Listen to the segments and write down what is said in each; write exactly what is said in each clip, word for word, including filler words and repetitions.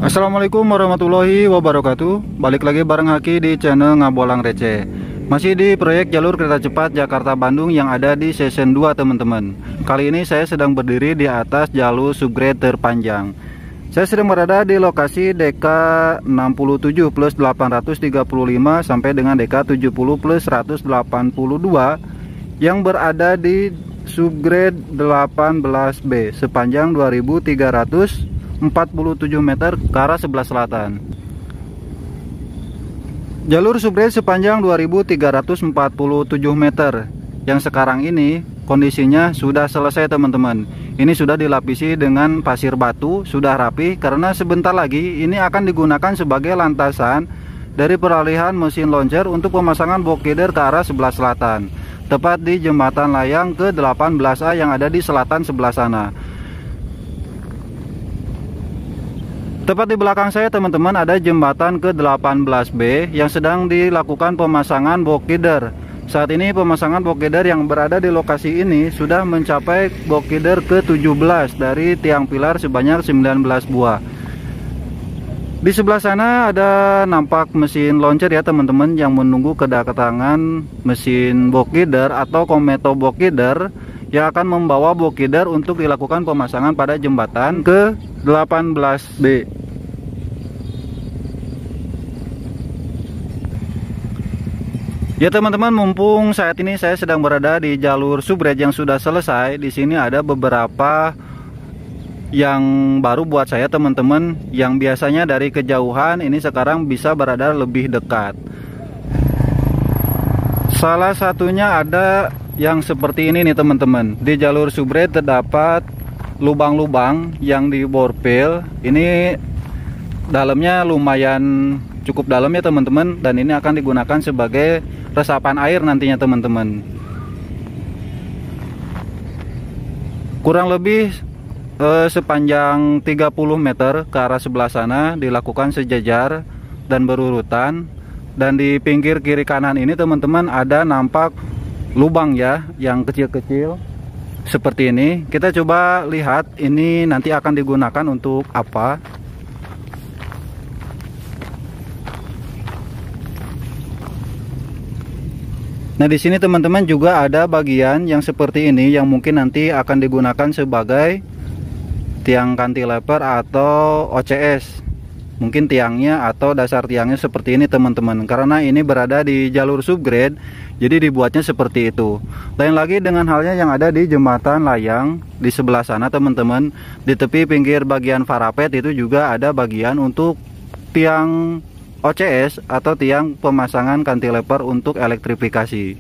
Assalamualaikum warahmatullahi wabarakatuh. Balik lagi bareng Haki di channel Ngabolang Receh. Masih di proyek jalur kereta cepat Jakarta-Bandung yang ada di season dua teman-teman. Kali ini saya sedang berdiri di atas jalur subgrade terpanjang. Saya sedang berada di lokasi D K enam puluh tujuh plus delapan ratus tiga puluh lima sampai dengan D K tujuh puluh plus seratus delapan puluh dua yang berada di subgrade delapan belas B sepanjang dua ribu tiga ratus empat puluh tujuh meter ke arah sebelah selatan. Jalur subgrade sepanjang dua ribu tiga ratus empat puluh tujuh meter yang sekarang ini kondisinya sudah selesai teman-teman. Ini sudah dilapisi dengan pasir batu, sudah rapi karena sebentar lagi ini akan digunakan sebagai lantasan dari peralihan mesin launcher untuk pemasangan bokider ke arah sebelah selatan, tepat di jembatan layang ke delapan belas A yang ada di selatan sebelah sana. Tepat di belakang saya teman-teman ada jembatan ke delapan belas B yang sedang dilakukan pemasangan bokider. Saat ini pemasangan bokider yang berada di lokasi ini sudah mencapai bokider ke tujuh belas dari tiang pilar sebanyak sembilan belas buah. Di sebelah sana ada nampak mesin launcher ya teman-teman yang menunggu kedatangan mesin bokider atau kometo bokider yang akan membawa bokider untuk dilakukan pemasangan pada jembatan ke delapan belas B. Ya teman-teman, mumpung saat ini saya sedang berada di jalur subgrade yang sudah selesai, di sini ada beberapa yang baru buat saya teman-teman, yang biasanya dari kejauhan ini sekarang bisa berada lebih dekat. Salah satunya ada yang seperti ini nih teman-teman. Di jalur subgrade terdapat lubang-lubang yang di borpil. Ini dalamnya lumayan cukup dalam ya teman-teman, dan ini akan digunakan sebagai resapan air nantinya teman-teman. Kurang lebih eh, sepanjang tiga puluh meter ke arah sebelah sana dilakukan sejajar dan berurutan, dan di pinggir kiri kanan ini teman-teman ada nampak lubang ya yang kecil-kecil seperti ini. Kita coba lihat ini nanti akan digunakan untuk apa. Nah, di sini teman-teman juga ada bagian yang seperti ini yang mungkin nanti akan digunakan sebagai tiang cantilever atau O C S. Mungkin tiangnya atau dasar tiangnya seperti ini teman-teman. Karena ini berada di jalur subgrade, jadi dibuatnya seperti itu. Lain lagi dengan halnya yang ada di jembatan layang di sebelah sana teman-teman. Di tepi pinggir bagian parapet itu juga ada bagian untuk tiang O C S atau tiang pemasangan cantilever untuk elektrifikasi.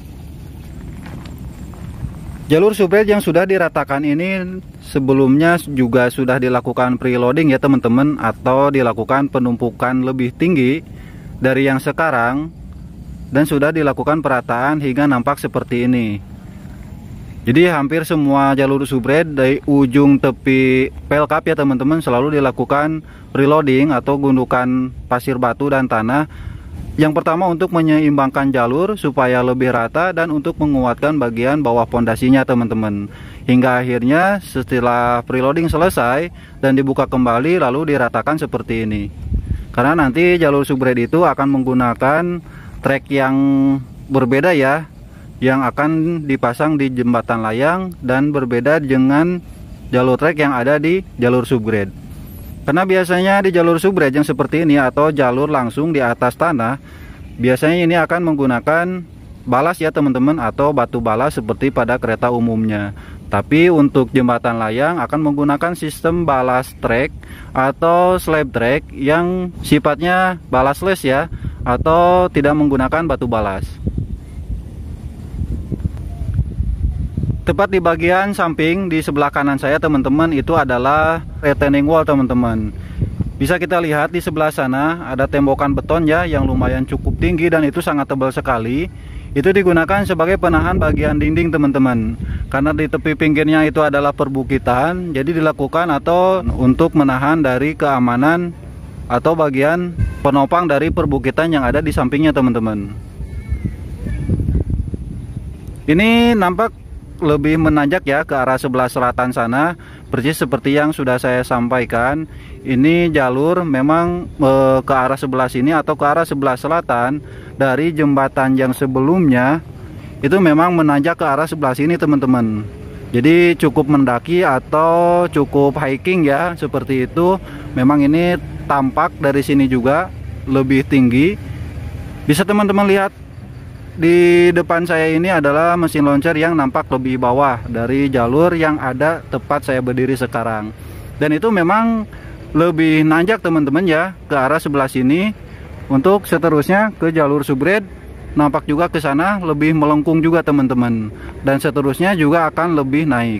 Jalur subgrade yang sudah diratakan ini sebelumnya juga sudah dilakukan preloading ya teman-teman, atau dilakukan penumpukan lebih tinggi dari yang sekarang, dan sudah dilakukan perataan hingga nampak seperti ini. Jadi hampir semua jalur subgrade dari ujung tepi pelkap ya teman-teman selalu dilakukan preloading atau gundukan pasir batu dan tanah. Yang pertama untuk menyeimbangkan jalur supaya lebih rata dan untuk menguatkan bagian bawah pondasinya teman-teman. Hingga akhirnya setelah preloading selesai dan dibuka kembali lalu diratakan seperti ini. Karena nanti jalur subgrade itu akan menggunakan trek yang berbeda ya, yang akan dipasang di jembatan layang dan berbeda dengan jalur trek yang ada di jalur subgrade. Karena biasanya di jalur subgrade yang seperti ini atau jalur langsung di atas tanah, biasanya ini akan menggunakan balas ya teman-teman, atau batu balas seperti pada kereta umumnya. Tapi untuk jembatan layang akan menggunakan sistem balas trek atau slab trek yang sifatnya balasless ya, atau tidak menggunakan batu balas. Tepat di bagian samping di sebelah kanan saya teman-teman itu adalah retaining wall teman-teman. Bisa kita lihat di sebelah sana ada tembokan beton ya yang lumayan cukup tinggi dan itu sangat tebal sekali. Itu digunakan sebagai penahan bagian dinding teman-teman. Karena di tepi pinggirnya itu adalah perbukitan, jadi dilakukan atau untuk menahan dari keamanan atau bagian penopang dari perbukitan yang ada di sampingnya teman-teman. Ini nampak lebih menanjak ya ke arah sebelah selatan sana. persis seperti yang sudah saya sampaikan. Ini jalur memang e, ke arah sebelah sini atau ke arah sebelah selatan dari jembatan yang sebelumnya itu memang menanjak ke arah sebelah sini teman-teman. Jadi cukup mendaki atau cukup hiking ya, seperti itu. Memang ini tampak dari sini juga lebih tinggi. Bisa teman-teman lihat di depan saya ini adalah mesin launcher yang nampak lebih bawah dari jalur yang ada tepat saya berdiri sekarang. Dan itu memang lebih nanjak teman-teman ya, ke arah sebelah sini. Untuk seterusnya ke jalur subred, nampak juga ke sana lebih melengkung juga teman-teman. Dan seterusnya juga akan lebih naik.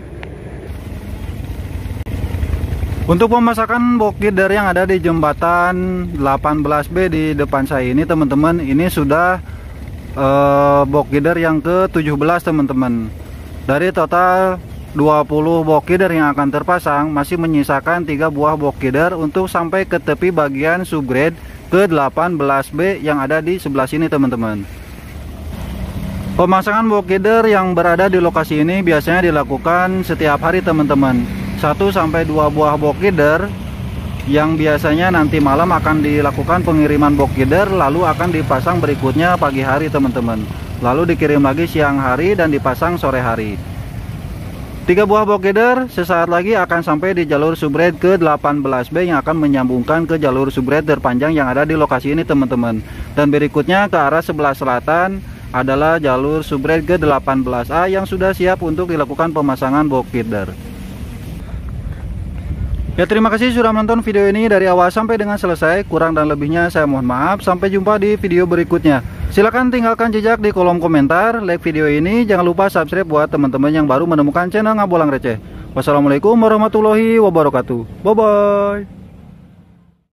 Untuk pemasangan box girder yang ada di jembatan delapan belas B di depan saya ini teman-teman, ini sudah uh, box girder yang ke tujuh belas teman-teman. Dari total dua puluh box girder yang akan terpasang, masih menyisakan tiga buah box girder untuk sampai ke tepi bagian subgrade ke delapan belas B yang ada di sebelah sini teman-teman. Pemasangan box girder yang berada di lokasi ini biasanya dilakukan setiap hari teman-teman. satu sampai dua buah box girder yang biasanya nanti malam akan dilakukan pengiriman box girder, lalu akan dipasang berikutnya pagi hari teman-teman. Lalu dikirim lagi siang hari dan dipasang sore hari. Tiga buah box girder sesaat lagi akan sampai di jalur subred ke delapan belas B yang akan menyambungkan ke jalur subred terpanjang yang ada di lokasi ini teman-teman. Dan berikutnya ke arah sebelah selatan adalah jalur subred ke delapan belas A yang sudah siap untuk dilakukan pemasangan box girder. Ya, terima kasih sudah menonton video ini dari awal sampai dengan selesai. Kurang dan lebihnya saya mohon maaf. Sampai jumpa di video berikutnya. Silahkan tinggalkan jejak di kolom komentar, like video ini, jangan lupa subscribe buat teman-teman yang baru menemukan channel Ngabolang Receh. Wassalamualaikum warahmatullahi wabarakatuh. Bye bye.